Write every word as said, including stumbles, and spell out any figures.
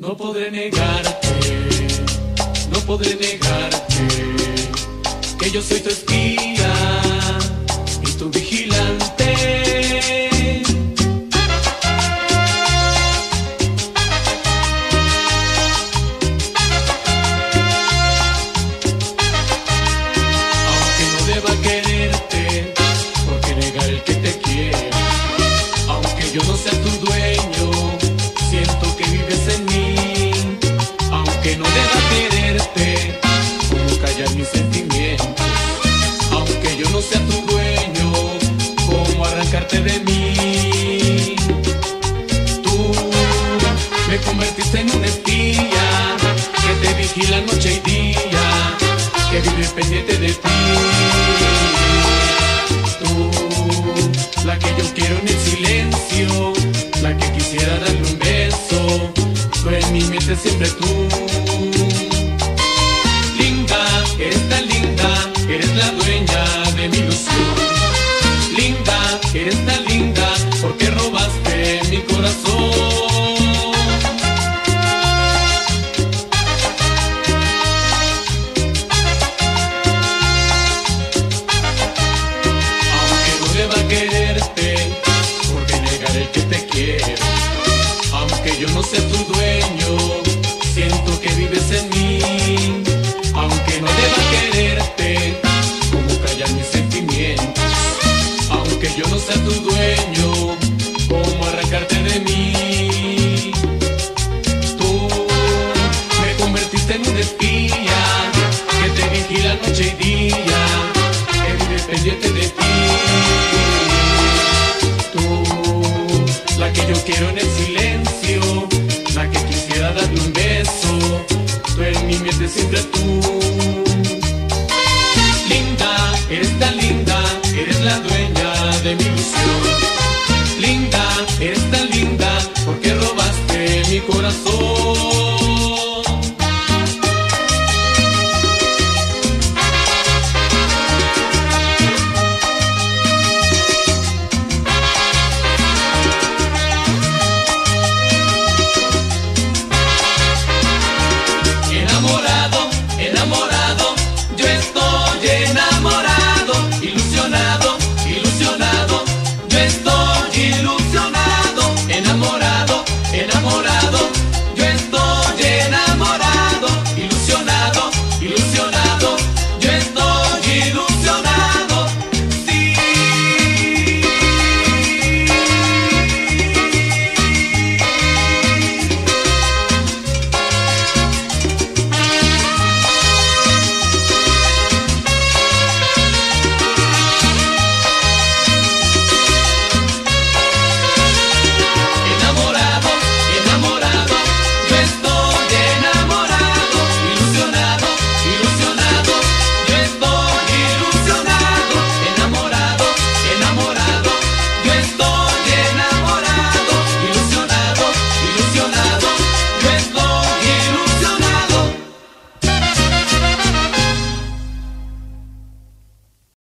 No podré negarte, no podré negarte que yo soy tu espía y tu vigilante. Aunque no deba quererte, ¿por qué negar el que te quiere? Aunque yo no sea tu dueño, siento que vives en mí. Aunque no deba quererte, ¿cómo callar mis sentimientos? Aunque yo no sea tu dueño, ¿cómo arrancarte de mí? Tú me convertiste en una espía que te vigila noche y día, que vive pendiente de ti. Tú, la que yo quiero en el silencio, la que quisiera darle un beso, tú en mi mente siempre tú. Linda, eres tan linda, eres la dueña de mi ilusión. Linda, eres tan linda, porque robaste mi corazón. Aunque no deba quererte, ¿por qué negar el que te quiero? Aunque yo no sea tu dueño, siento que vives en mí. Aunque no deba quererte, ¿cómo callar mis sentimientos? Aunque yo no sea tu dueño, ¿cómo arrancarte de mí? Tú me convertiste en una espía que te vigila noche y día, que vive pendiente de ti. Tú, la que yo quiero en el silencio, la que quisiera darle un beso, tú en mi mente siempre tú. Linda, eres tan linda, eres la dueña de mi ilusión. Linda, eres tan linda, porque robaste mi corazón.